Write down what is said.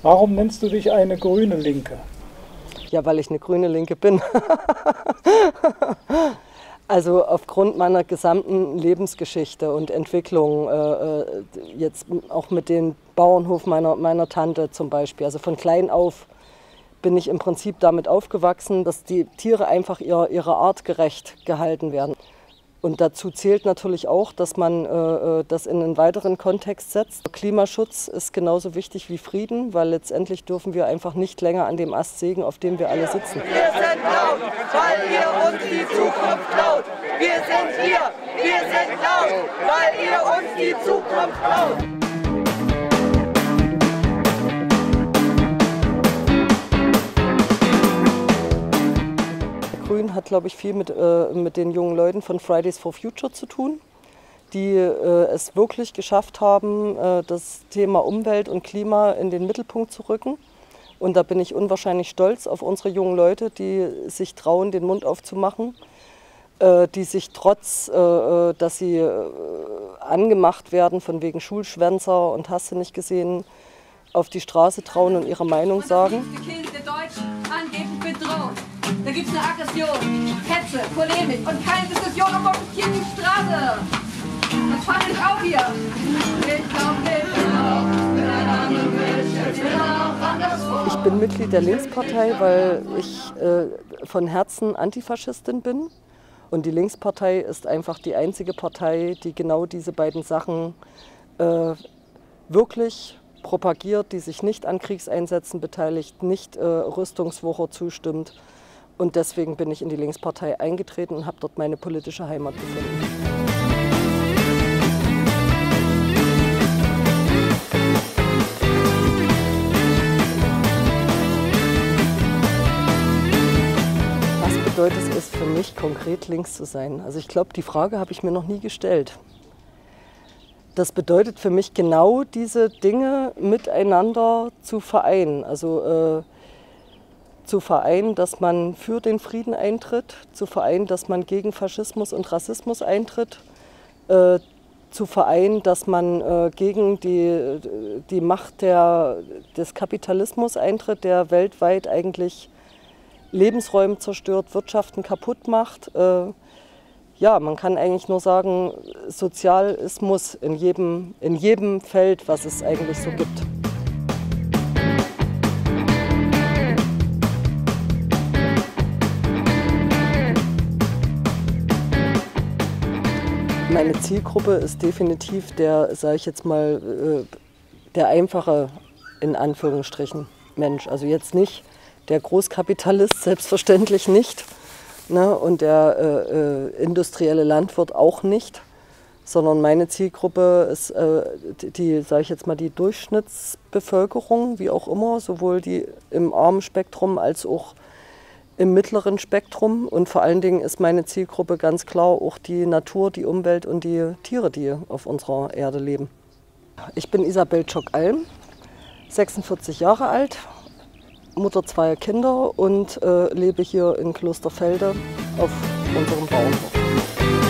Warum nennst du dich eine grüne Linke? Ja, weil ich eine grüne Linke bin. Also aufgrund meiner gesamten Lebensgeschichte und Entwicklung, jetzt auch mit dem Bauernhof meiner Tante zum Beispiel. Also von klein auf bin ich im Prinzip damit aufgewachsen, dass die Tiere einfach ihrer Art gerecht gehalten werden. Und dazu zählt natürlich auch, dass man das in einen weiteren Kontext setzt. Klimaschutz ist genauso wichtig wie Frieden, weil letztendlich dürfen wir einfach nicht länger an dem Ast sägen, auf dem wir alle sitzen. Wir sind laut, weil ihr uns die Zukunft klaut. Wir sind laut, weil ihr uns die Zukunft klaut. Grün hat, glaube ich, viel mit den jungen Leuten von Fridays for Future zu tun, die es wirklich geschafft haben, das Thema Umwelt und Klima in den Mittelpunkt zu rücken. Und da bin ich unwahrscheinlich stolz auf unsere jungen Leute, die sich trauen, den Mund aufzumachen, die sich trotz, dass sie angemacht werden von wegen Schulschwänzer und hast du nicht gesehen, auf die Straße trauen und ihre Meinung sagen. Da gibt es eine Aggression, Hetze, Polemik und keine Diskussion und blockiert die Straße. Das fand ich auch hier. Ich bin Mitglied der Linkspartei, weil ich von Herzen Antifaschistin bin. Und die Linkspartei ist einfach die einzige Partei, die genau diese beiden Sachen wirklich propagiert, die sich nicht an Kriegseinsätzen beteiligt, nicht Rüstungswucher zustimmt. Und deswegen bin ich in die Linkspartei eingetreten und habe dort meine politische Heimat gefunden. Was bedeutet es für mich, konkret links zu sein? Also ich glaube, die Frage habe ich mir noch nie gestellt. Das bedeutet für mich genau diese Dinge miteinander zu vereinen. Also zu vereinen, dass man für den Frieden eintritt, zu vereinen, dass man gegen Faschismus und Rassismus eintritt, zu vereinen, dass man gegen die Macht des Kapitalismus eintritt, der weltweit eigentlich Lebensräume zerstört, Wirtschaften kaputt macht. Ja, man kann eigentlich nur sagen, Sozialismus in jedem Feld, was es eigentlich so gibt. Meine Zielgruppe ist definitiv der, sage ich jetzt mal, der einfache, in Anführungsstrichen, Mensch. Also jetzt nicht der Großkapitalist, selbstverständlich nicht, ne, und der industrielle Landwirt auch nicht, sondern meine Zielgruppe ist die, sage ich jetzt mal, die Durchschnittsbevölkerung, wie auch immer, sowohl die im armen Spektrum als auch im mittleren Spektrum, und vor allen Dingen ist meine Zielgruppe ganz klar auch die Natur, die Umwelt und die Tiere, die auf unserer Erde leben. Ich bin Isabel Tschock-Alm, 46 Jahre alt, Mutter zweier Kinder und lebe hier in Klosterfelde auf unserem Bauernhof.